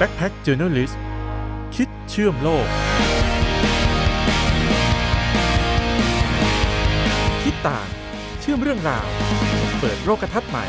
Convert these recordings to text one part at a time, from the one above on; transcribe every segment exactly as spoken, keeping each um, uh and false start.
Backpack Journalist คิดเชื่อมโลกคิดต่างเชื่อมเรื่องราวเปิดโลกทัศน์ใหม่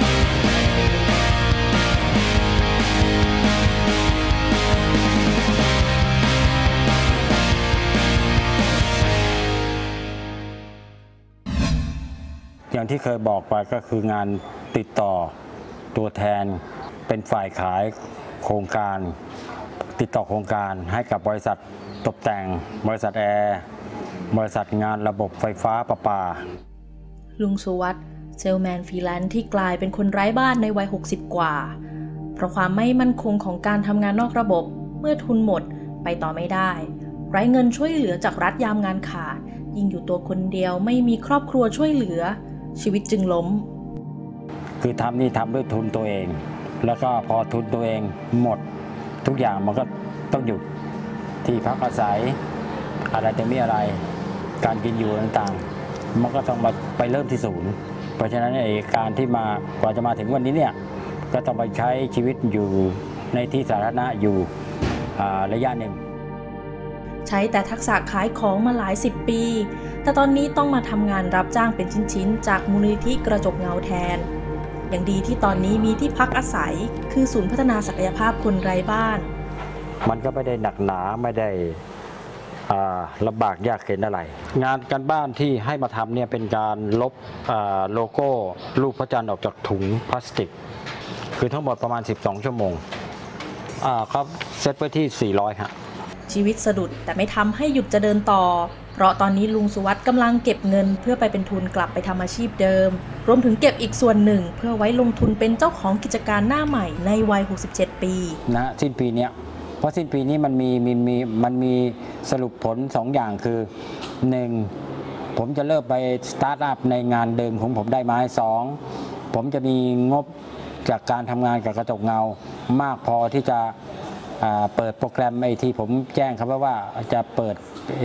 อย่างที่เคยบอกไปก็คืองานติดต่อตัวแทนเป็นฝ่ายขายโครงการติดต่อโครงการให้กับบริษัทตกแต่งบริษัทแอร์บริษัทงานระบบไฟฟ้าประปาลุงสุวัสด์เซลแมนฟรีแลนซ์ที่กลายเป็นคนไร้บ้านในวัยหกสิบกว่าเพราะความไม่มั่นคงของการทำงานนอกระบบเมื่อทุนหมดไปต่อไม่ได้ไร้เงินช่วยเหลือจากรัฐยามงานขาดยิ่งอยู่ตัวคนเดียวไม่มีครอบครัวช่วยเหลือชีวิตจึงล้มคือทำนี่ทำด้วยทุนตัวเองแล้วก็พอทุนตัวเองหมดทุกอย่างมันก็ต้องหยุดที่พักอาศัยอะไรจะมีอะไรการกินอยู่ต่างๆมันก็ต้องมาไปเริ่มที่ศูนย์เพราะฉะนั้นไอ้การที่มากว่าจะมาถึงวันนี้เนี่ยก็ต้องไปใช้ชีวิตอยู่ในที่สาธารณะอยู่ระยะหนึ่งใช้แต่ทักษะขายของมาหลายสิบปีแต่ตอนนี้ต้องมาทำงานรับจ้างเป็นชิ้นๆจากมูลนิธิกระจกเงาแทนอย่างดีที่ตอนนี้มีที่พักอาศัยคือศูนย์พัฒนาศักยภาพคนไร้บ้านมันก็ไม่ได้หนักหนาไม่ได้ลำบากยากเข็ญอะไร งานการบ้านที่ให้มาทำเนี่ยเป็นการลบโลโก้รูปพระจันทร์ออกจากถุงพลาสติกคือทั้งหมดประมาณสิบสองชั่วโมงครับเซตไว้ที่สี่ร้อยฮะชีวิตสะดุดแต่ไม่ทำให้หยุดจะเดินต่อเพราะตอนนี้ลุงสุวัสด์กำลังเก็บเงินเพื่อไปเป็นทุนกลับไปทำอาชีพเดิมรวมถึงเก็บอีกส่วนหนึ่งเพื่อไว้ลงทุนเป็นเจ้าของกิจการหน้าใหม่ในวัยหกสิบเจ็ดปีนะสิ้นปีนี้เพราะสิ้นปีนี้มันมีมีมีมันมีสรุปผลสองอย่างคือหนึ่งผมจะเลิกไปสตาร์ทอัพในงานเดิมของผมได้ไหมสองผมจะมีงบจากการทำงานกับกระจกเงามากพอที่จะเปิดโปรแกรมไอที่ผมแจ้งครับว่าจะเปิด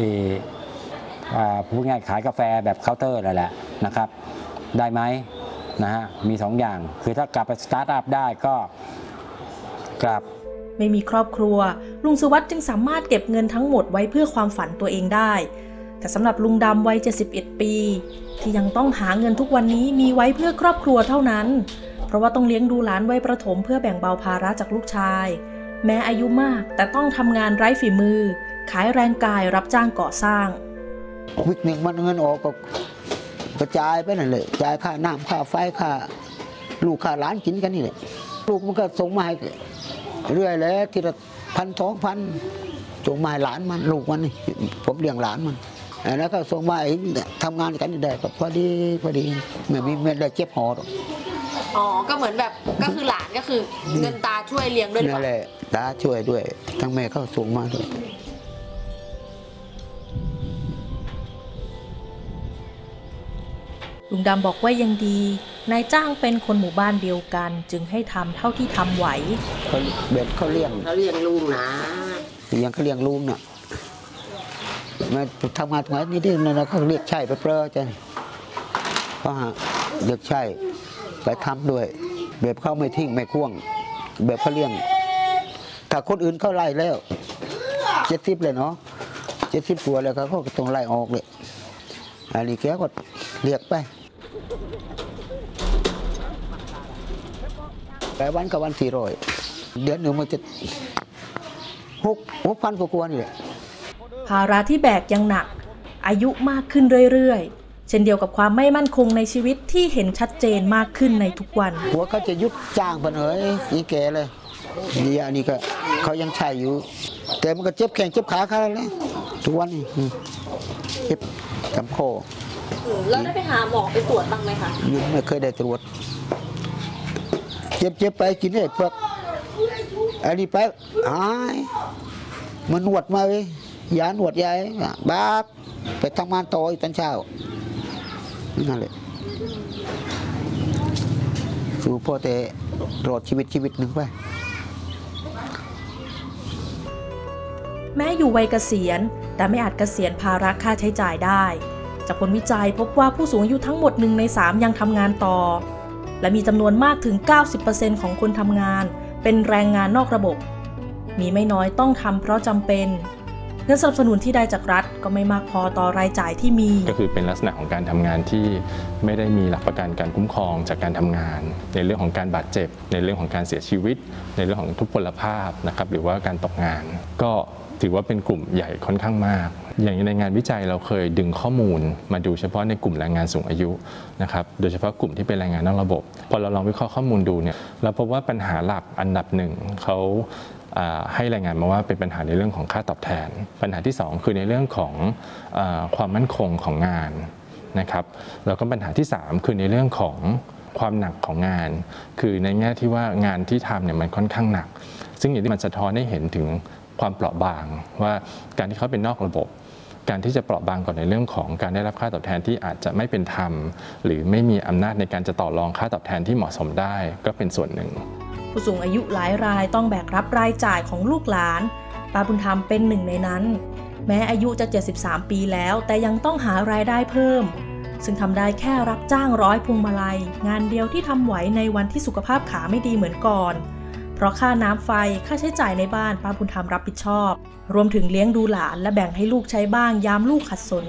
พูดง่ายขายกาแฟแบบเคาน์เตอร์นั่นแหละนะครับได้ไหมนะฮะมีสองอย่างคือถ้ากลับไปสตาร์ทอัพได้ก็กลับไม่มีครอบครัวลุงสุวัสด์จึงสามารถเก็บเงินทั้งหมดไว้เพื่อความฝันตัวเองได้แต่สำหรับลุงดำวัยเจ็ดสิบเอ็ดปีที่ยังต้องหาเงินทุกวันนี้มีไว้เพื่อครอบครัวเท่านั้นเพราะว่าต้องเลี้ยงดูหลานวัยประถมเพื่อแบ่งเบาภาระจากลูกชายแม้อายุมากแต่ต้องทำงานไร้ฝีมือขายแรงกายรับจ้างก่อสร้างวิกหนึ่งมันเงินออกก็กระจายไปนั่นเลยจ่ายค่าน้ำค่าไฟค่าลูกค่าหลานกินกันนี่แหละลูกมันก็ส่งมาให้เรื่อยเลยทีละพันสองพันส่งมาให้หลานมันลูกมันนี่ผมเลี้ยงหลานมันแล้วก็ส่งมาทำงานกันได้ก็พอดีพอดีไม่มีไม่ได้เจ็บหอหรอกอ๋อก็เหมือนแบบก็คือหลานก็คือเงินตาช่วยเลี้ยงด้วยนั่นแหละตาช่วยด้วยทั้งแม่เขาส่งมาด้วยลุงดำบอกว่ายังดีนายจ้างเป็นคนหมู่บ้านเดียวกันจึงให้ทำเท่าที่ทำไหวเขาเบ็ดเขาเลี้ยงเขาเลี้ยงลูกนะเลี้ยงเขาเลี้ยงลูกน่ะมาทำงานตรงนี้นี่นะเขาเรียกใช่ไปเปล่าจ้ะเพราะฮะเรียกใช่ไปทำด้วยแบบเขาไม่ทิ้งไม่ควงแบบเขาเลี้ยงถ้าคนอื่นเขาไล่แล้วเจ็ดสิบเลยเนาะเจ็ดสิบกว่าแล้วเขาก็ต้องไล่ออกเลยอันนี้แกก็เรียกไปแต่วันกับวันสี่ร้อยเดือนหนึ่งมันจะหกหกพันกว่านี่แหละภาระที่แบกยังหนักอายุมากขึ้นเรื่อยๆเช่นเดียวกับความไม่มั่นคงในชีวิตที่เห็นชัดเจนมากขึ้นในทุกวันหัวเขาจะยุบจ้างไปเหนื่อยอีแกเลยนี่อันนี้ก็เขายังใช้อยู่แต่มันก็เจ็บแข้งเจ็บขาเขาเลยทุกวันนี้เจ็บจำคอแล้วได้ไปหาหมอไปตรวจบ้างไหมคะยังไม่เคยได้ตรวจเจ็บเจ็บไปกินไอ้พวกอันนี้ไปหายมันหนวดมาเลยยาหนวดยายบ้าไปทำงานต่ออีกตอนเช้านั่นแหละสู้พ่อแต่รอดชีวิตชีวิตหนึ่งไปแม้อยู่วัยเกษียณแต่ไม่อาจเกษียณภาระค่าใช้จ่ายได้จากผลวิจัยพบว่าผู้สูงอายุทั้งหมดหนึ่งในสามยังทำงานต่อและมีจำนวนมากถึง เก้าสิบเปอร์เซ็นต์ ของคนทำงานเป็นแรงงานนอกระบบมีไม่น้อยต้องทำเพราะจำเป็นเงินสนับสนุนที่ได้จากรัฐก็ไม่มากพอต่อรายจ่ายที่มีก็คือเป็นลักษณะของการทำงานที่ไม่ได้มีหลักประกันการคุ้มครองจากการทำงานในเรื่องของการบาดเจ็บในเรื่องของการเสียชีวิตในเรื่องของทุพพลภาพนะครับหรือว่าการตกงานก็ถือว่าเป็นกลุ่มใหญ่ค่อนข้างมากอย่างในงานวิจัยเราเคยดึงข้อมูลมาดูเฉพาะในกลุ่มแรงงานสูงอายุนะครับโดยเฉพาะกลุ่มที่เป็นแรงงานนอกระบบพอเราลองวิเคราะห์ข้อมูลดูเนี่ยเราพบว่าปัญหาหลักอันดับหนึ่งเขาให้รายงานมาว่าเป็นปัญหาในเรื่องของค่าตอบแทนปัญหาที่สองคือในเรื่องของความมั่นคงของงานนะครับแล้วก็ปัญหาที่สามคือในเรื่องของความหนักของงานคือในแง่ที่ว่างานที่ทำเนี่ยมันค่อนข้างหนักซึ่งอย่างที่มันสะท้อนให้เห็นถึงความเปราะบางว่าการที่เขาเป็นนอกระบบการที่จะเปราะบางก่อนในเรื่องของการได้รับค่าตอบแทนที่อาจจะไม่เป็นธรรมหรือไม่มีอำนาจในการจะต่อรองค่าตอบแทนที่เหมาะสมได้ก็เป็นส่วนหนึ่งผู้สูงอายุหลายรายต้องแบกรับรายจ่ายของลูกหลานป้าบุญธรรมเป็นหนึ่งในนั้นแม้อายุจะเจ็ดสิบสามปีแล้วแต่ยังต้องหารายได้เพิ่มซึ่งทำได้แค่รับจ้างร้อยพวงมาลัยงานเดียวที่ทำไหวในวันที่สุขภาพขาไม่ดีเหมือนก่อนเพราะค่าน้ำไฟค่าใช้จ่ายในบ้านป้าบุญธรรมรับผิดชอบรวมถึงเลี้ยงดูหลานและแบ่งให้ลูกใช้บ้างยามลูกขัดสน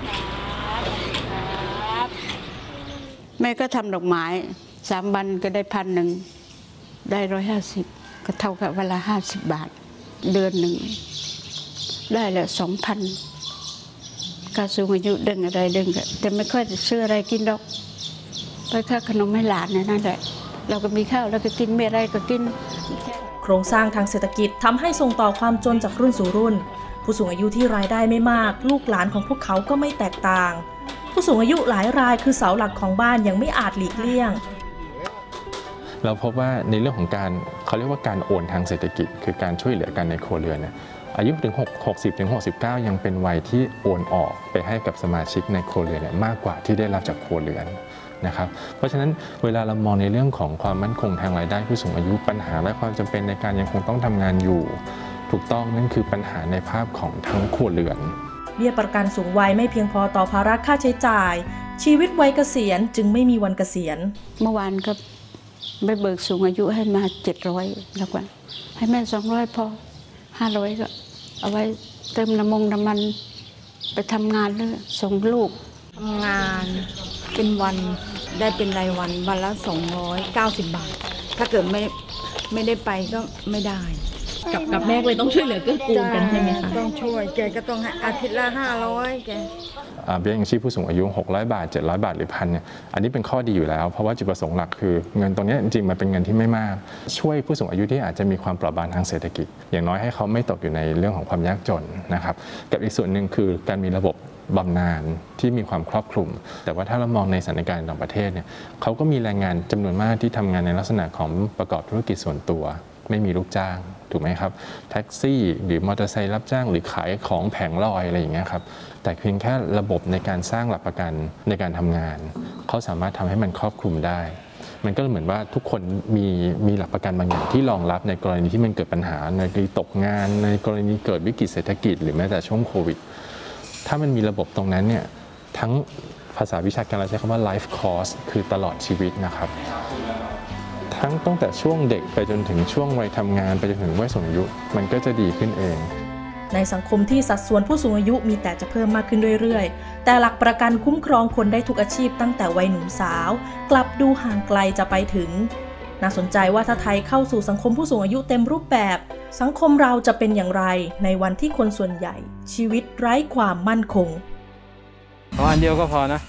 แม่ก็ทำดอกไม้สามวันก็ได้พันหนึ่งได้ร้อยห้าสิบก็เท่ากับเวลาห้าสิบบาทเดือนหนึ่งได้แล้วสองพันการสูงอายุดึงอะไรดึงแต่ไม่ค่อยจะซื้ออะไรกินดอกไปค่าขนมให้หลานนั่นแหละเราก็มีข้าวเราก็กินไม่อะไรก็กินโครงสร้างทางเศรษฐกิจทำให้ส่งต่อความจนจากรุ่นสู่รุ่นผู้สูงอายุที่รายได้ไม่มากลูกหลานของพวกเขาก็ไม่แตกต่างผู้สูงอายุหลายรายคือเสาหลักของบ้านยังไม่อาจหลีกเลี่ยงเราพบว่าในเรื่องของการเขาเรียกว่าการโอนทางเศรษฐกิจคือการช่วยเหลือกันในครัวเรือนเนี่ยอายุถึงหกสิบถึงหกสิบเก้ายังเป็นวัยที่โอนออกไปให้กับสมาชิกในครัวเรือนเนี่ยมากกว่าที่ได้รับจากครัวเรือนนะครับเพราะฉะนั้นเวลาเรามองในเรื่องของความมั่นคงทางรายได้ผู้สูงอายุปัญหาและความจำเป็นในการยังคงต้องทำงานอยู่ถูกต้องนั่นคือปัญหาในภาพของทั้งครัวเรือนเบี้ยประกันสูงวัยไม่เพียงพอต่อภาระค่าใช้จ่ายชีวิตวัยเกษียณจึงไม่มีวันเกษียณเมื่อวานก็ไปเบิกสูงอายุให้มาเจ็ดร้อยแล้วกันให้แม่สองร้อยพอห้าร้อยก็เอาไว้เติมน้ำมงน้ำมันไปทำงานเลยส่งลูกทำงานเป็นวันได้เป็นรายวันวันละสองร้อยเก้าสิบบาทถ้าเกิดไม่ไม่ได้ไปก็ไม่ได้กับกับแม่เลยต้องช่วยเหลือเกื้อกูลกันใช่ไหมคะต้องช่วยแกก็ต้องอาทิตย์ละห้าร้อยแกเบี้ยยังชีพผู้สูงอายุหกร้อยบาทเจ็ดร้อยบาทหรือพันเนี่ยอันนี้เป็นข้อดีอยู่แล้วเพราะว่าจุดประสงค์หลักคือเงินตรงนี้จริงๆมันเป็นเงินที่ไม่มากช่วยผู้สูงอายุที่อาจจะมีความเปราะบางทางเศรษฐกิจอย่างน้อยให้เขาไม่ตกอยู่ในเรื่องของความยากจนนะครับกับอีกส่วนหนึ่งคือการมีระบบบำนาญที่มีความครอบคลุมแต่ว่าถ้าเรามองในสถานการณ์ต่างประเทศเนี่ยเขาก็มีแรงงานจำนวนมากที่ทำงานในลักษณะของประกอบธุรกิจส่วนตัวไม่มีลูกจ้างถูกไหมครับแท็กซี่หรือมอเตอร์ไซค์รับจ้างหรือขายของแผงลอยอะไรอย่างเงี้ยครับแต่เพียงแค่ระบบในการสร้างหลักประกันในการทำงานเขาสามารถทำให้มันครอบคลุมได้มันก็เหมือนว่าทุกคนมีมีหลักประกันบางอย่างที่รองรับในกรณีที่มันเกิดปัญหาในกรณีตกงานในกรณีเกิดวิกฤตเศรษฐกิจหรือแม้แต่ช่วงโควิดถ้ามันมีระบบตรงนั้นเนี่ยทั้งภาษาวิชาการเราใช้คำว่า life cost คือตลอดชีวิตนะครับทั้งตั้งแต่ช่วงเด็กไปจนถึงช่วงวัยทำงานไปจนถึงวัยสูงอายุมันก็จะดีขึ้นเองในสังคมที่สัดส่วนผู้สูงอายุมีแต่จะเพิ่มมากขึ้นเรื่อยๆแต่หลักประกันคุ้มครองคนได้ทุกอาชีพตั้งแต่วัยหนุ่มสาวกลับดูห่างไกลจะไปถึงน่าสนใจว่าถ้าไทยเข้าสู่สังคมผู้สูงอายุเต็มรูปแบบสังคมเราจะเป็นอย่างไรในวันที่คนส่วนใหญ่ชีวิตไร้ความมั่นคงประมาณเดียวก็พอนะ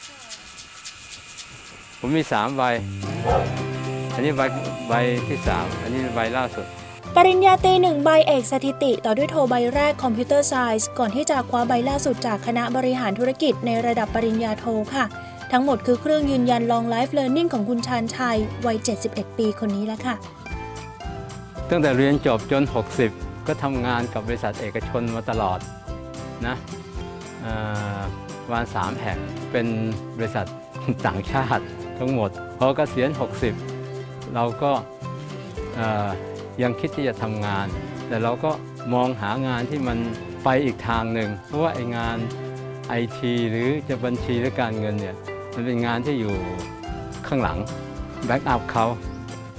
ผมมีสามใบอันนี้ใบใบที่สามอันนี้ใบล่าสุดปริญญาตรีหนึ่งใบเอกสถิติต่อด้วยโทใบแรกคอมพิวเตอร์ไซน์ก่อนที่จะคว้าใบล่าสุดจากคณะบริหารธุรกิจในระดับปริญญาโทค่ะทั้งหมดคือเครื่องยืนยัน Long Life Learning ของคุณชาญชัยวัยเจ็ดสิบเอ็ดปีคนนี้แล้วค่ะตั้งแต่เรียนจบจนหกสิบก็ทำงานกับบริษัทเอกชนมาตลอดนะประมาณสามแห่งเป็นบริษัทต่างชาติทั้งหมดพอเกษียณหกสิบเราก็ยังคิดที่จะทำงานแต่เราก็มองหางานที่มันไปอีกทางหนึ่งเพราะว่าไอ้งาน ไอ ที หรือจะบัญชีหรือการเงินเนี่ยมันเป็นงานที่อยู่ข้างหลังแบ็กอัพเขา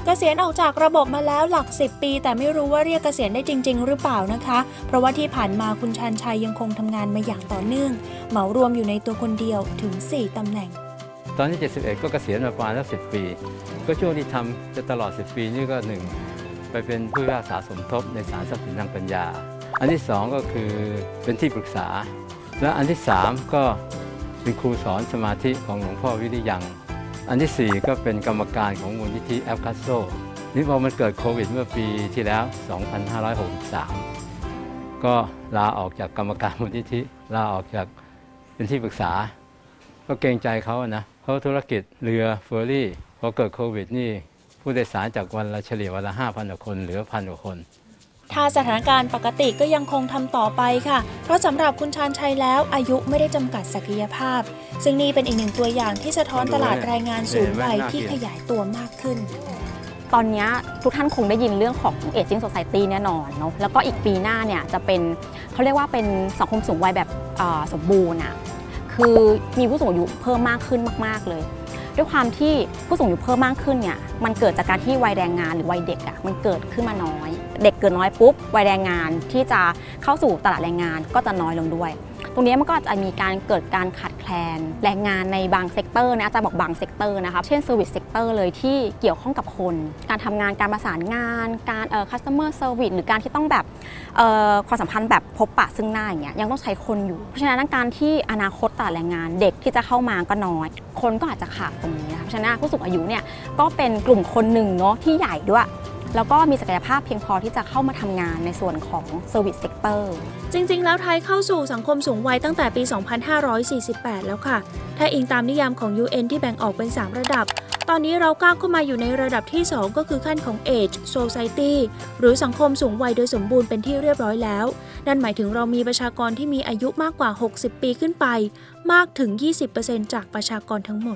เกษียณออกจากระบบมาแล้วหลักสิบปีแต่ไม่รู้ว่าเรียกเกษียณได้จริงๆหรือเปล่านะคะเพราะว่าที่ผ่านมาคุณชาญชัยยังคงทำงานมาอย่างต่อเนื่องเหมารวมอยู่ในตัวคนเดียวถึงสี่ตำแหน่งตอนที่เจ็ดสิบเอ็ดก็เกษียณมาประมาณสักสิบปีก็ช่วงที่ทำจะตลอดสิบปีนี่ก็หนึ่งไปเป็นผู้พิพากษาสมทบในศาลทรัพย์สินทางปัญญาอันที่สองก็คือเป็นที่ปรึกษาและอันที่สามก็เป็นครูสอนสมาธิของหลวงพ่อวิริยังอันที่สี่ก็เป็นกรรมการของมูลนิธิแอปคัสโซนี่พอมันเกิดโควิดเมื่อปีที่แล้วสองพันห้าร้อยหกสิบสามก็ลาออกจากกรรมการมูลนิธิลาออกจากเป็นที่ปรึกษาก็เกรงใจเขานะเพราะธุรกิจเรือเฟอร์รี่พอเกิดโควิดนี่ผู้โดยสารจากวันละเฉลี่ยวันละห้าพันกว่าคนเหลือพันกว่าคนถ้าสถานการณ์ปกติก็ยังคงทำต่อไปค่ะเพราะสำหรับคุณชาญชัยแล้วอายุไม่ได้จำกัดศักยภาพซึ่งนี่เป็นอีกหนึ่งตัวอย่างที่สะท้อนตลาดแรงงานสูงวัยที่ขยายตัวมากขึ้นตอนนี้ทุกท่านคงได้ยินเรื่องของ Aging Society แน่นอนเนาะแล้วก็อีกปีหน้าเนี่ยจะเป็นเขาเรียกว่าเป็นสังคมสูงวัยแบบสมบูรณ์อ่ะคือมีผู้สูงอายุเพิ่มมากขึ้นมากๆเลยด้วยความที่ผู้สูงอายุเพิ่มมากขึ้นเนี่ยมันเกิดจากการที่วัยแรงงานหรือวัยเด็กอ่ะมันเกิดขึ้นมาน้อยเด็กเกิดน้อยปุ๊บวัยแรงงานที่จะเข้าสู่ตลาดแรงงานก็จะน้อยลงด้วยตรงนี้มันก็จะมีการเกิดการขาดแคลนแรงงานในบางเซกเตอร์นะอาจารย์บอกบางเซกเตอร์นะคะเช่นเซอร์วิสเซกเตอร์เลยที่เกี่ยวข้องกับคนการทำงานการประสานงานการเอ่อ customer service หรือการที่ต้องแบบเอ่อความสัมพันธ์แบบพบปะซึ่งหน้าอย่างเงี้ยยังต้องใช้คนอยู่เพราะฉะนั้นการที่อนาคตตลาดแรงงานเด็กที่จะเข้ามาก็น้อยคนก็อาจจะขาดตรงนี้นะคะเพราะฉะนั้นผู้สูงอายุเนี่ยก็เป็นกลุ่มคนหนึ่งเนาะที่ใหญ่ด้วยแล้วก็มีศักยภาพเพียงพอที่จะเข้ามาทำงานในส่วนของ Service Sector จริงๆแล้วไทยเข้าสู่สังคมสูงวัยตั้งแต่ปี สองพันห้าร้อยสี่สิบแปด แล้วค่ะถ้าอิงตามนิยามของ ยู เอ็น ที่แบ่งออกเป็นสามระดับตอนนี้เราก้าวเข้ามาอยู่ในระดับที่สองก็คือขั้นของ Age Society หรือสังคมสูงวัยโดยสมบูรณ์เป็นที่เรียบร้อยแล้วนั่นหมายถึงเรามีประชากรที่มีอายุมากกว่าหกสิบปีขึ้นไปมากถึง ยี่สิบเปอร์เซ็นต์ จากประชากรทั้งหมด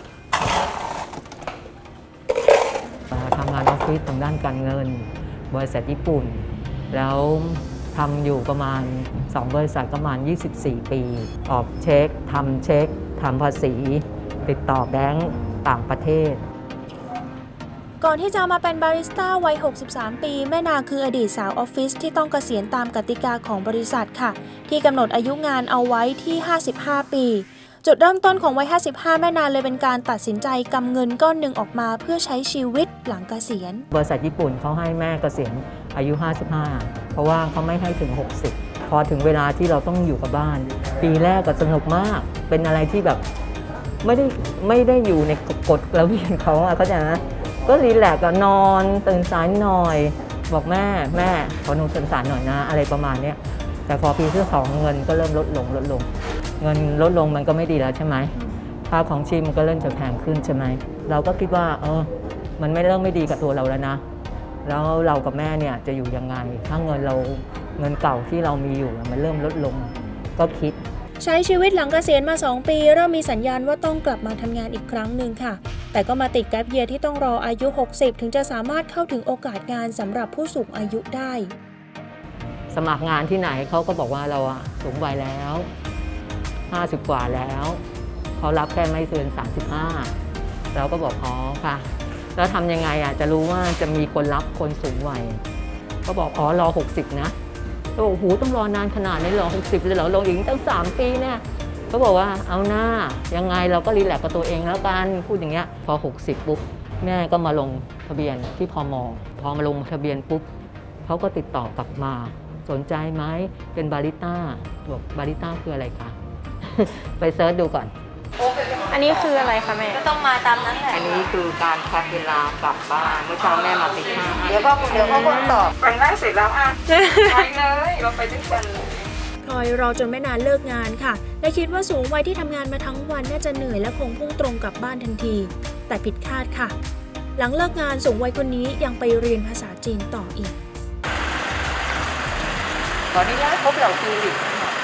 ทำงานออฟฟิศทางด้านการเงินบริษัทญี่ปุ่นแล้วทำอยู่ประมาณสองบริษัทประมาณยี่สิบสี่ปีออกเช็คทำเช็คทำภาษีติดต่อแบงก์ต่างประเทศก่อนที่จะมาเป็นบาริสต้าวัยหกสิบสามปีแม่นาคืออดีตสาวออฟฟิศที่ต้องเกษียณตามกติกาของบริษัทค่ะที่กำหนดอายุงานเอาไว้ที่ห้าสิบห้าปีจุดเริ่มต้นของวัยห้าสิบห้าแม่นาเลยเป็นการตัดสินใจกำเงินก้อนหนึ่งออกมาเพื่อใช้ชีวิตหลังเกษียณบริษัทญี่ปุ่นเขาให้แม่เกษียณอายุห้าสิบห้าเพราะว่าเขาไม่ให้ถึงหกสิบพอถึงเวลาที่เราต้องอยู่กับบ้านปีแรกก็สนุกมากเป็นอะไรที่แบบไม่ได้ไม่ได้อยู่ในกฎระเบียบเขาอะเขาจะนะก็รีแลกซ์ก็นอนตื่นสายหน่อยบอกแม่แม่ขอหนูตื่นสายหน่อยนะอะไรประมาณนี้แต่พอปีที่สองเงินก็เริ่มลดลงลดลงเงินลดลงมันก็ไม่ดีแล้วใช่ไหมค่าของชีพมันก็เริ่มจะแพงขึ้นใช่ไหมเราก็คิดว่าเออมันไม่เริ่มไม่ดีกับตัวเราแล้วนะแล้วเรากับแม่เนี่ยจะอยู่ยังไงถ้าเงินเราเงินเก่าที่เรามีอยู่มันเริ่มลดลงก็คิดใช้ชีวิตหลังเกษียณมาสองปีเริ่มมีสัญญาณว่าต้องกลับมาทำงานอีกครั้งหนึ่งค่ะแต่ก็มาติดแกปเยียร์ที่ต้องรออายุหกสิบถึงจะสามารถเข้าถึงโอกาสงานสำหรับผู้สูงอายุได้สมัครงานที่ไหนเขาก็บอกว่าเราอะสูงวัยแล้วห้าสิบกว่าแล้วเขารับแค่ไม่เกินสามสิบห้าเราก็บอกอ๋อค่ะแล้วทำยังไงอะจะรู้ว่าจะมีคนรับคนสูงวัยก็บอกอ๋อรอหกสิบนะโอ้โหต้องรอนานขนาดนี้รอหกสิบเลยเหรอลงอีกตั้งสามปีเนี่ยเขาบอกว่าเอาหน้ายังไงเราก็รีแลกซ์กับตัวเองแล้วกันพูดอย่างเงี้ยพอหกสิบปุ๊บแม่ก็มาลงทะเบียนที่พม.พอมาลงทะเบียนปุ๊บเขาก็ติดต่อกลับมาสนใจไหมเป็นบาริสต้าบอกบาริสต้าคืออะไรคะไปเซิร์ชดูก่อนอันนี้คืออะไรคะแม่ก็ต้องมาตามนั้นแหละอันนี้คือการแพ็คเวลากลับบ้านเมื่อเช้าแม่มาติดห้าเดี๋ยวก็เดี๋ยวเขาคนตอบแต่งหน้าเสร็จแล้วอ่ะไปเลยเราไปด้วยกันพลอยรอจนไม่นานเลิกงานค่ะและคิดว่าสูงวัยที่ทำงานมาทั้งวันน่าจะเหนื่อยและคงพุ่งตรงกลับบ้านทันทีแต่ผิดคาดค่ะหลังเลิกงานสูงวัยคนนี้ยังไปเรียนภาษาจีนต่ออีกตอนนี้ย้ายพบเหล่าฟิลิป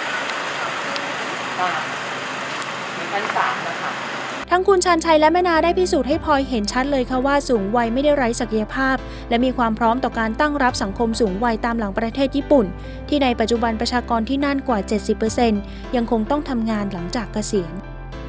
มีชั้นสามนะคะทั้งคุณชาญชัยและแม่นาได้พิสูจน์ให้พลอยเห็นชัดเลยค่ะว่าสูงวัยไม่ได้ไร้ศักยภาพและมีความพร้อมต่อการตั้งรับสังคมสูงวัยตามหลังประเทศญี่ปุ่นที่ในปัจจุบันประชากรที่นั่นกว่า เจ็ดสิบเปอร์เซ็นต์ ยังคงต้องทำงานหลังจากเกษียณ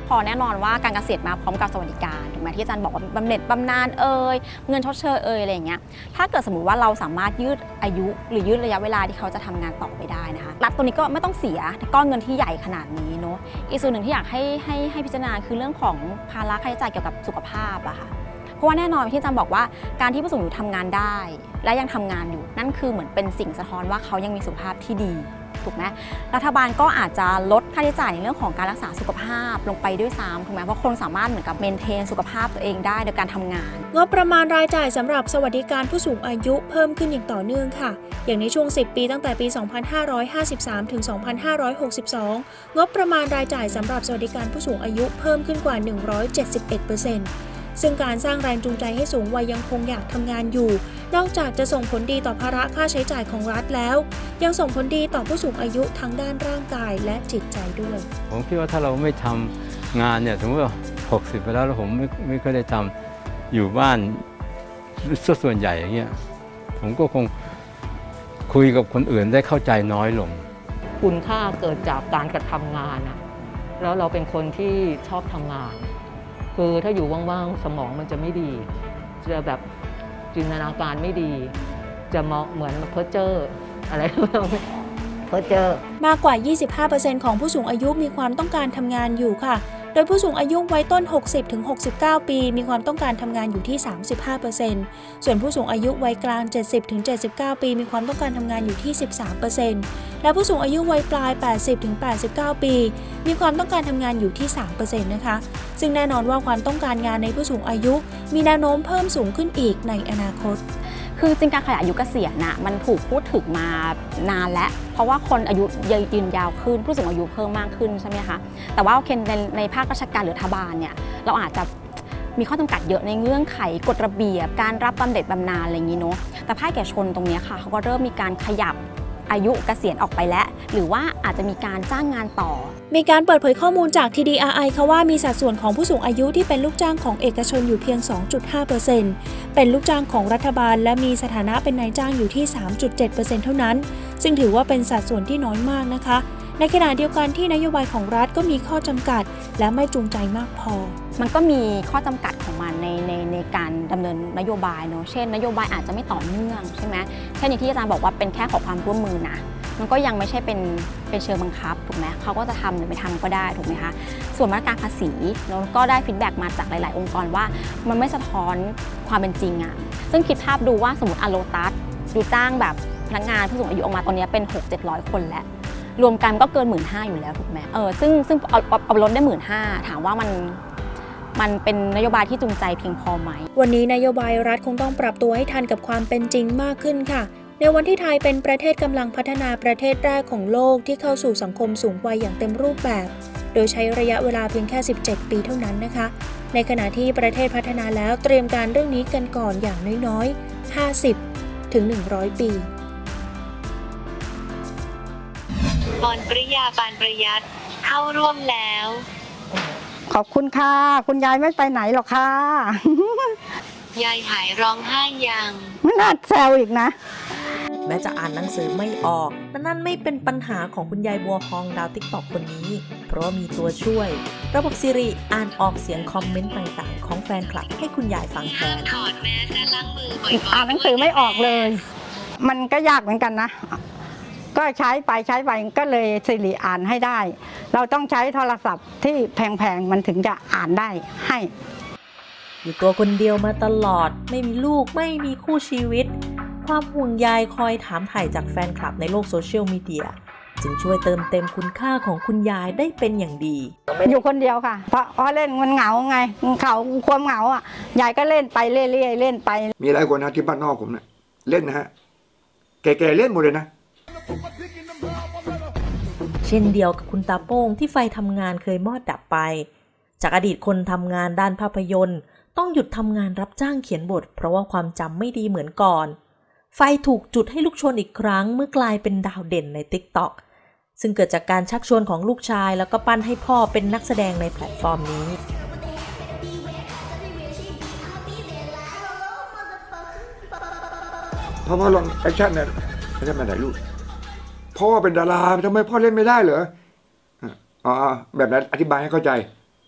พอแน่นอนว่าการเกษียณมาพร้อมกับสวัสดิการถูกไหมที่อาจารย์บอกว่าบำเหน็จบำนาญเอ่ยเงินชดเชยเอ่ยอะไรอย่างเงี้ยถ้าเกิดสมมติว่าเราสามารถยืดอายุหรือยืดระยะเวลาที่เขาจะทำงานต่อไปได้นะคะรัฐตัวนี้ก็ไม่ต้องเสียก้อนเงินที่ใหญ่ขนาดนี้เนาะอีกส่วนหนึ่งที่อยากให้ให้ให้พิจารณาคือเรื่องของภาระค่าใช้จ่ายเกี่ยวกับสุขภาพอะค่ะเพราะว่าแน่นอนที่อาจารย์บอกว่าการที่ผู้สูงอายุทำงานได้และยังทำงานอยู่นั่นคือเหมือนเป็นสิ่งสะท้อนว่าเขายังมีสุขภาพที่ดีถูกไหมรัฐบาลก็อาจจะลดค่าใช้จ่ายในเรื่องของการรักษาสุขภาพลงไปด้วยซ้ำถูกไหมเพราะคนสามารถเหมือนกับเมนเทนสุขภาพตัวเองได้โดยการทำงานงบประมาณรายจ่ายสำหรับสวัสดิการผู้สูงอายุเพิ่มขึ้นอย่างต่อเนื่องค่ะอย่างในช่วงสิบปีตั้งแต่ปี สองพันห้าร้อยห้าสิบสาม ถึง สองพันห้าร้อยหกสิบสอง งบประมาณรายจ่ายสำหรับสวัสดิการผู้สูงอายุเพิ่มขึ้นกว่า หนึ่งร้อยเจ็ดสิบเอ็ดเปอร์เซ็นต์ ซึ่งการสร้างแรงจูงใจให้สูงวัยยังคงอยากทำงานอยู่นอกจากจะส่งผลดีต่อภาระค่าใช้จ่ายของรัฐแล้วยังส่งผลดีต่อผู้สูงอายุทั้งด้านร่างกายและจิตใจด้วยผมคิดว่าถ้าเราไม่ทำงานเนี่ยถึงว่าหกสิบไปแล้วแล้วผมไม่ไม่เคยได้ทำอยู่บ้านส่วนใหญ่อย่างเงี้ยผมก็คงคุยกับคนอื่นได้เข้าใจน้อยลงคุณค่าเกิดจากการกระทำงานอะแล้วเราเป็นคนที่ชอบทำงานคือถ้าอยู่ว่างๆสมองมันจะไม่ดีจะแบบจินตนาการไม่ดีจะมองเหมือนเพ้อเจ้ออะไรเพ้อเจ้อมากกว่า ยี่สิบห้าเปอร์เซ็นต์ ของผู้สูงอายุมีความต้องการทำงานอยู่ค่ะโดยผู้สูงอายุวัยต้น หกสิบถึงหกสิบเก้า ปีมีความต้องการทำงานอยู่ที่ สามสิบห้าเปอร์เซ็นต์ ส่วนผู้สูงอายุวัยกลาง เจ็ดสิบถึงเจ็ดสิบเก้า ปีมีความต้องการทำงานอยู่ที่ สิบสามเปอร์เซ็นต์ และผู้สูงอายุวัยปลาย แปดสิบถึงแปดสิบเก้า ปีมีความต้องการทำงานอยู่ที่ สามเปอร์เซ็นต์ นะคะซึ่งแน่นอนว่าความต้องการงานในผู้สูงอายุมีแนวโน้มเพิ่มสูงขึ้นอีกในอนาคตคือจริงการขยายอายุเกษียณน่ะมันถูกพูดถึงมานานแล้วเพราะว่าคนอายุยืนยาวขึ้นผู้สูงอายุเพิ่มมากขึ้นใช่ไหมคะแต่ว่าโอเคในในภาคราชการหรือรัฐบาลเนี่ยเราอาจจะมีข้อจำกัดเยอะในเงื่อนไขกฎระเบียบการรับบำเหน็จบำนาญอะไรอย่างนี้เนาะแต่ภาคเอกชนตรงนี้ค่ะเขาก็เริ่มมีการขยับอายุเกษียณออกไปแล้วหรือว่าอาจจะมีการจ้างงานต่อมีการเปิดเผยข้อมูลจาก ที ดี อาร์ ไอ ค่ะว่ามีสัดส่วนของผู้สูงอายุที่เป็นลูกจ้างของเอกชนอยู่เพียง สองจุดห้าเปอร์เซ็นต์ เป็นลูกจ้างของรัฐบาลและมีสถานะเป็นนายจ้างอยู่ที่ สามจุดเจ็ดเปอร์เซ็นต์ เท่านั้นซึ่งถือว่าเป็นสัดส่วนที่น้อยมากนะคะในขณะเดียวกันที่นโยบายของรัฐก็มีข้อจำกัดและไม่จูงใจมากพอมันก็มีข้อจำกัดของมันในในในการดำเนินนโยบายเนาะเช่นนโยบายอาจจะไม่ต่อเนื่องใช่ไหมเช่นอย่างที่อาจารย์บอกว่าเป็นแค่ขอความร่วมมือนะมันก็ยังไม่ใช่เป็นเป็นเชิงบังคับถูกไหมเขาก็จะทำหรือไม่ทำก็ได้ถูกไหมคะส่วนมาตรการภาษีเราก็ได้ฟีดแบ็กมาจากหลายๆองค์กรว่ามันไม่สะท้อนความเป็นจริงอะซึ่งคิดภาพดูว่าสมมติอโลตัสดูจ้างแบบพนักงานผู้สูงอายุออกมาตอนนี้เป็น หกเจ็ดร้อย คนแล้วรวมกันก็เกิน หนึ่งหมื่นห้าพัน อยู่แล้วถูกไหมเออซึ่งซึ่งเอาเอาลดได้ หนึ่งหมื่นห้าพัน ถามว่ามันมันเป็นนโยบายที่จูงใจเพียงพอไหมวันนี้นโยบายรัฐคงต้องปรับตัวให้ทันกับความเป็นจริงมากขึ้นค่ะในวันที่ไทยเป็นประเทศกำลังพัฒนาประเทศแรกของโลกที่เข้าสู่สังคมสูงวัยอย่างเต็มรูปแบบโดยใช้ระยะเวลาเพียงแค่สิบเจ็ดปีเท่านั้นนะคะในขณะที่ประเทศพัฒนาแล้วเตรียมการเรื่องนี้กันก่อนอย่างน้อยๆห้าสิบถึงหนึ่งร้อยปีพรปริยาปานประยัดเข้าร่วมแล้วขอบคุณค่ะคุณยายไม่ไปไหนหรอกค่ะยายหายร้องไห้ยังไม่น่าแซวอีกนะแม้จะอ่านหนังสือไม่ออกแต่นั่นไม่เป็นปัญหาของคุณยายบัวฮองดาวติ๊กต็อกคนนี้เพราะมีตัวช่วยระบบ Siri อ่านออกเสียงคอมเมนต์ต่างๆของแฟนคลับให้คุณยายฟังแทนถอดแมสและล้างมือบ่อยๆอ่านหนังสือไม่ออกเลยมันก็ยากเหมือนกันนะก็ใช้ไปใช้ไปก็เลย Siri อ่านให้ได้เราต้องใช้โทรศัพท์ที่แพงๆมันถึงจะอ่านได้ให้อยู่ตัวคนเดียวมาตลอดไม่มีลูกไม่มีคู่ชีวิตความห่วงใยคอยถามถ่ายจากแฟนคลับในโลกโซเชียลมีเดียจึงช่วยเติมเต็มคุณค่าของคุณยายได้เป็นอย่างดีอยู่คนเดียวค่ะเพราะเพราะเล่นมันเหงาไงเขาความเหงาอ่ะยายก็เล่นไปเรื่อยๆเล่นไปมีหลายคนนะที่บ้านนอกผมเนี่ยเล่นนะฮะแก่ๆเล่นหมดเลยนะเช่นเดียวกับคุณตาโป้งที่ไฟทำงานเคยมอดดับไปจากอดีตคนทำงานด้านภาพยนตร์ต้องหยุดทำงานรับจ้างเขียนบทเพราะว่าความจำไม่ดีเหมือนก่อนไฟถูกจุดให้ลุกโชนอีกครั้งเมื่อกลายเป็นดาวเด่นใน ติ๊กต็อก ซึ่งเกิดจากการชักชวนของลูกชายแล้วก็ปั้นให้พ่อเป็นนักแสดงในแพลตฟอร์มนี้พ่อพ่อลองแอคชั่นเนี่ยไม่ใช่มาถ่ายรูปพ่อเป็นดาราทำไมพ่อเล่นไม่ได้เหรออ๋อแบบนั้นอธิบายให้เข้าใจ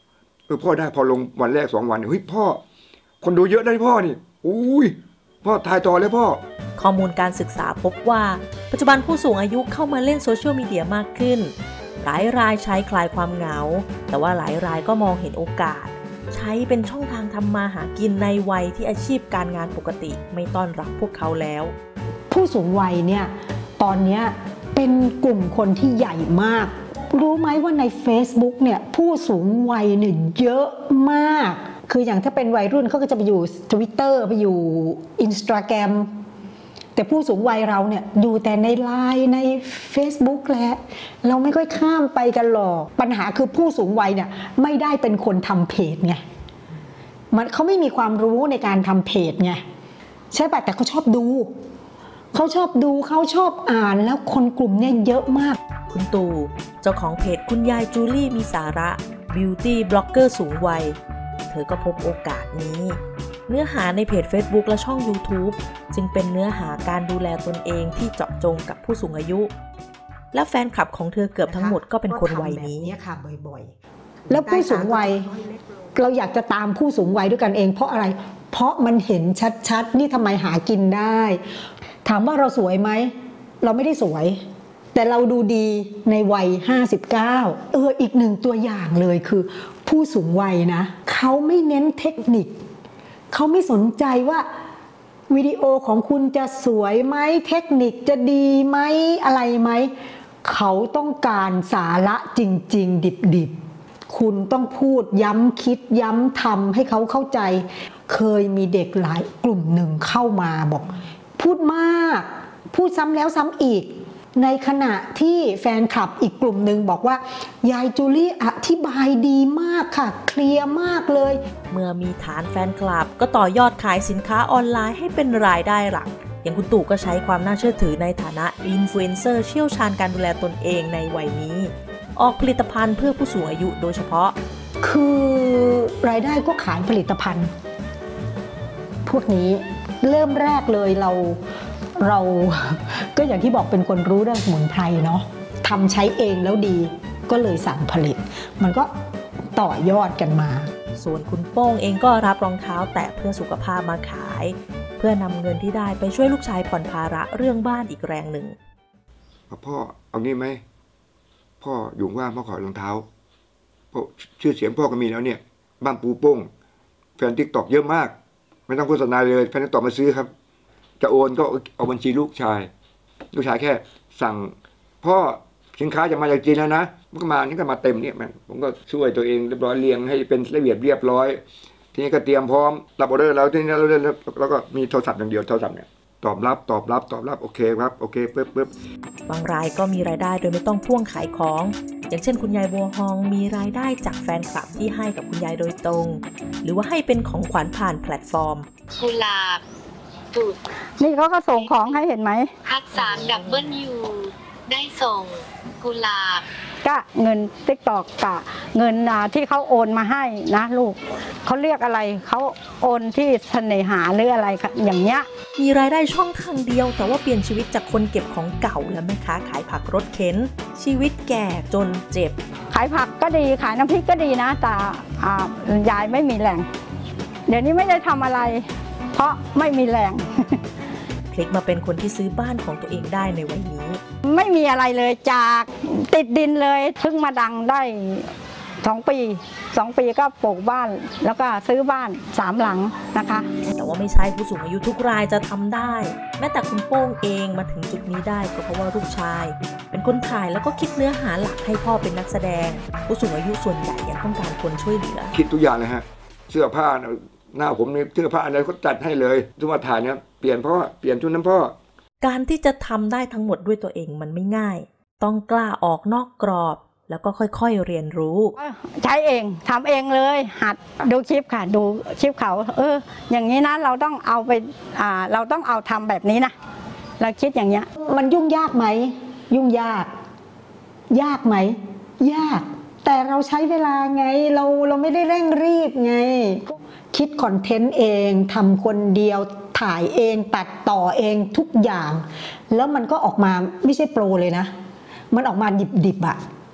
เออพ่อได้พอลงวันแรกสองวันเฮ้ยพ่อคนดูเยอะได้พ่อนี่อุ้ยพ่อถ่ายต่อเลยพ่อข้อมูลการศึกษาพบว่าปัจจุบันผู้สูงอายุเข้ามาเล่นโซเชียลมีเดียมากขึ้นหลายรายใช้คลายความเหงาแต่ว่าหลายรายก็มองเห็นโอกาสใช้เป็นช่องทางทำมาหากินในวัยที่อาชีพการงานปกติไม่ต้อนรับพวกเขาแล้วผู้สูงวัยเนี่ยตอนนี้เป็นกลุ่มคนที่ใหญ่มากรู้ไหมว่าใน Facebook เนี่ยผู้สูงวัยเนี่ยเยอะมากคืออย่างถ้าเป็นวัยรุ่นเขาก็จะไปอยู่ Twitter ไปอยู่ Instagram แต่ผู้สูงวัยเราเนี่ยดูแต่ใน ไลน์ ใน Facebook แหละเราไม่ค่อยข้ามไปกันหรอกปัญหาคือผู้สูงวัยเนี่ยไม่ได้เป็นคนทำเพจไงมันเขาไม่มีความรู้ในการทำเพจไงใช่ป่ะแต่เขาชอบดูเขาชอบดูเขาชอบอ่านแล้วคนกลุ่มนี้เยอะมากคุณตู่เจ้าของเพจคุณยายจูลี่มีสาระบิวตี้บล็อกเกอร์สูงวัยเธอก็พบโอกาสนี้เนื้อหาในเพจ Facebook และช่อง YouTube จึงเป็นเนื้อหาการดูแลตนเองที่เจาะจงกับผู้สูงอายุและแฟนคลับของเธอเกือบทั้งหมดก็เป็นคนวัยนี้ค่ะบ่อยๆแล้วผู้สูงวัยเราอยากจะตามผู้สูงวัยด้วยกันเองเพราะอะไรเพราะมันเห็นชัดๆนี่ทำไมหากินได้ถามว่าเราสวยไหมเราไม่ได้สวยแต่เราดูดีในวัยห้าสิบเก้าเอออีกหนึ่งตัวอย่างเลยคือผู้สูงวัยนะเขาไม่เน้นเทคนิคเขาไม่สนใจว่าวิดีโอของคุณจะสวยไหมเทคนิคจะดีไหมอะไรไหมเขาต้องการสาระจริงๆดิบๆคุณต้องพูดย้ำคิดย้ำทำให้เขาเข้าใจเคยมีเด็กหลายกลุ่มหนึ่งเข้ามาบอกพูดมากพูดซ้ำแล้วซ้ำอีกในขณะที่แฟนคลับอีกกลุ่มหนึ่งบอกว่ายายจูลี่อธิบายดีมากค่ะเคลียร์มากเลยเมื่อมีฐานแฟนคลับก็ต่อยอดขายสินค้าออนไลน์ให้เป็นรายได้หลักอย่างคุณตู่ก็ใช้ความน่าเชื่อถือในฐานะอินฟลูเอนเซอร์เชี่ยวชาญการดูแลตนเองในวัยนี้ออกผลิตภัณฑ์เพื่อผู้สูงอายุโดยเฉพาะคือรายได้ก็ขายผลิตภัณฑ์พวกนี้เริ่มแรกเลยเราเราก็อย่างที่บอกเป็นคนรู้เรื่องสมุนไพรเนาะทำใช้เองแล้วดีก็เลยสั่งผลิตมันก็ต่อยอดกันมาส่วนคุณโป้งเองก็รับรองเท้าแตะเพื่อสุขภาพมาขายเพื่อนำเงินที่ได้ไปช่วยลูกชายผ่อนภาระเรื่องบ้านอีกแรงหนึ่งพ่อเอางี้ไหมพ่ออยู่ว่างพ่อขอรองเท้าพ่อชื่อเสียงพ่อก็มีแล้วเนี่ยบ้านปูโป้งแฟนติ๊กต็อกเยอะมากไม่ต้องโฆษณาเลยแฟนติ๊กต็อกมาซื้อครับจะโอนก็เอาบัญชีลูกชายลูกชายแค่สั่งพ่อสินค้าจะมาจากจีนแล้วนะมันก็มานี่ก็มาเต็มเนี่ยมันผมก็ช่วยตัวเองเรียบร้อยเรียงให้เป็นระเบียบเรียบร้อยทีนี้ก็เตรียมพร้อมรับออเดอร์แล้วทีนี้เราแล้วก็มีโทรศัพท์อย่างเดียวโทรศัพท์เนี่ยตอบรับตอบรับตอบรับโอเคครับโอเคปึ๊บปึ๊บบางรายก็มีรายได้โดยไม่ต้องพ่วงขายของอย่างเช่นคุณยายบัวฮองมีรายได้จากแฟนคลับที่ให้กับคุณยายโดยตรงหรือว่าให้เป็นของขวัญผ่านแพลตฟอร์มกุหลาบนี่เขาก็ส่งของให้เห็นไหมคัดสามดับเบิลยูได้ส่งกุหลาบก็เงินติ๊กตอกกะเงินที่เขาโอนมาให้นะลูกเขาเรียกอะไรเขาโอนที่เสน่หาหรืออะไรอย่างเงี้ยมีรายได้ช่องทางเดียวแต่ว่าเปลี่ยนชีวิตจากคนเก็บของเก่าและแม่ค้าขายผักรถเข็นชีวิตแก่จนเจ็บขายผักก็ดีขายน้ำพริกก็ดีนะแต่ยายไม่มีแรงเดี๋ยวนี้ไม่ได้ทำอะไรเพราะไม่มีแรงคลิกมาเป็นคนที่ซื้อบ้านของตัวเองได้ในวัยนี้ไม่มีอะไรเลยจากติดดินเลยเพิ่งมาดังได้สองปีสองปีก็ปลูกบ้านแล้วก็ซื้อบ้านสามหลังนะคะแต่ว่าไม่ใช่ผู้สูงอายุทุกรายจะทำได้แม้แต่คุณโป้งเองมาถึงจุดนี้ได้ก็เพราะว่าลูกชายเป็นคนถ่ายแล้วก็คิดเนื้อหาหลักให้พ่อเป็นนักแสดงผู้สูงอายุส่วนใหญ่ยังต้องการคนช่วยเหลือคิดทุกอย่างเลยฮะเสื้อผ้าหน้าผมนี่เสื้อผ้าอะไรก็จัดให้เลยทุกมาถ่ายเนี่ยเปลี่ยนพ่อเปลี่ยนชุดน้ำพ่อการที่จะทำได้ทั้งหมดด้วยตัวเองมันไม่ง่ายต้องกล้าออกนอกกรอบแล้วก็ค่อยๆเรียนรู้ใช้เองทำเองเลยหัดดูคลิปค่ะดูคลิปเขาเอออย่างนี้นะเราต้องเอาไปอ่าเราต้องเอาทำแบบนี้นะเราคิดอย่างเงี้ยมันยุ่งยากไหมยุ่งยากยากไหมยากแต่เราใช้เวลาไงเราเราไม่ได้เร่งรีบไงคิดคอนเทนต์เองทำคนเดียวถ่ายเองตัดต่อเองทุกอย่างแล้วมันก็ออกมาไม่ใช่โปรเลยนะมันออกมาดิบๆอะ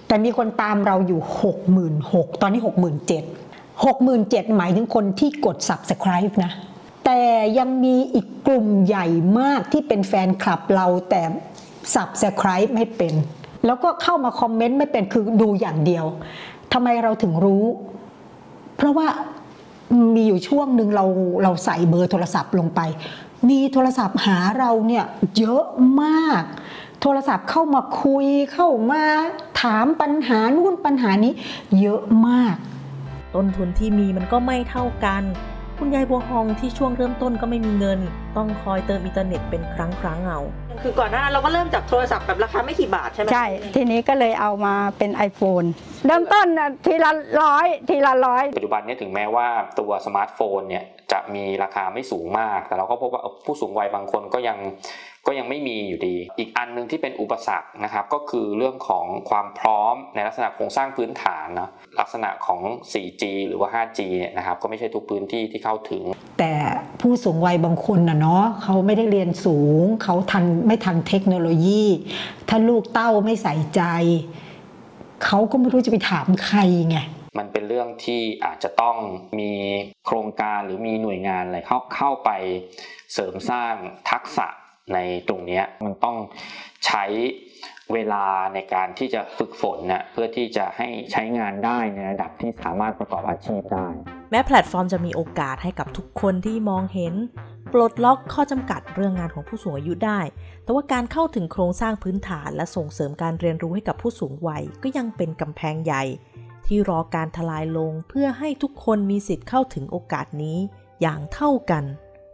แต่มีคนตามเราอยู่ หกหมื่นหกพัน ตอนนี้ หกหมื่นเจ็ดพัน หกหมื่นเจ็ดพัน หมายถึงคนที่กด Subscribe นะแต่ยังมีอีกกลุ่มใหญ่มากที่เป็นแฟนคลับเราแต่ Subscribe ไม่เป็นแล้วก็เข้ามาคอมเมนต์ไม่เป็นคือดูอย่างเดียวทำไมเราถึงรู้เพราะว่ามีอยู่ช่วงหนึ่งเราเราใส่เบอร์โทรศัพท์ลงไปมีโทรศัพท์หาเราเนี่ยเยอะมากโทรศัพท์เข้ามาคุยเข้ามาถามปัญหานู่นปัญหานี้เยอะมากต้นทุนที่มีมันก็ไม่เท่ากันคุณยายบัวฮองที่ช่วงเริ่มต้นก็ไม่มีเงินต้องคอยเติมอินเทอร์เน็ตเป็นครั้งครั้งเอาคือก่อนหน้านั้นเราก็เริ่มจากโทรศัพท์แบบราคาไม่กี่บาทใช่ไหมใช่ทีนี้ก็เลยเอามาเป็น iPhone เริ่มต้นทีละร้อยทีละร้อยปัจจุบันนี้ถึงแม้ว่าตัวสมาร์ทโฟนเนี่ยจะมีราคาไม่สูงมากแต่เราก็พบว่าผู้สูงวัยบางคนก็ยังก็ยังไม่มีอยู่ดีอีกอันนึงที่เป็นอุปสรรคนะครับก็คือเรื่องของความพร้อมในลักษณะโครงสร้างพื้นฐานนะลักษณะของ โฟร์จี หรือว่า ไฟว์จี เนี่ยนะครับก็ไม่ใช่ทุกพื้นที่ที่เข้าถึงแต่ผู้สูงวัยบางคนนะเนาะเขาไม่ได้เรียนสูงเขาทันไม่ทันเทคโนโลยีถ้าลูกเต้าไม่ใส่ใจเขาก็ไม่รู้จะไปถามใครไงมันเป็นเรื่องที่อาจจะต้องมีโครงการหรือมีหน่วยงานอะไรเข้าเข้าไปเสริมสร้างทักษะในตรงนี้มันต้องใช้เวลาในการที่จะฝึกฝนนะเพื่อที่จะให้ใช้งานได้ในระดับที่สามารถประกอบอาชีพได้แม้แพลตฟอร์มจะมีโอกาสให้กับทุกคนที่มองเห็นปลดล็อกข้อจำกัดเรื่องงานของผู้สูงอายุได้แต่ว่าการเข้าถึงโครงสร้างพื้นฐานและส่งเสริมการเรียนรู้ให้กับผู้สูงวัยก็ยังเป็นกำแพงใหญ่ที่รอการทลายลงเพื่อให้ทุกคนมีสิทธิ์เข้าถึงโอกาสนี้อย่างเท่ากัน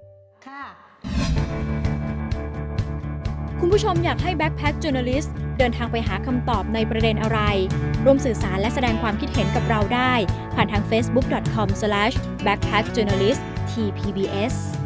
คุณผู้ชมอยากให้ Backpack Journalist เดินทางไปหาคำตอบในประเด็นอะไรร่วมสื่อสารและแสดงความคิดเห็นกับเราได้ผ่านทาง เฟซบุ๊ก ดอท คอม สแลช แบ็คแพ็ค จูร์นัลลิสต์ ที พี บี เอส